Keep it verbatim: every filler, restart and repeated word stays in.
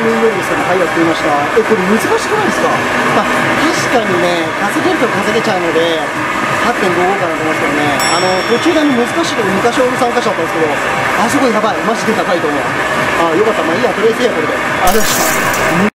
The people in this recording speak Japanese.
ムインロビーさんがはいやってみました。え、これ難しくないですか？まあ、確かにね、稼げると稼げちゃうので、はってんごごかなと思いますけどね、あの、途中で難しいとこ昔俺参加しちゃったんですけど、あそこやばい、マジで高いと思う。あ、よかった、まあいいや、とりあえずいいや、これで。ありがとうございました。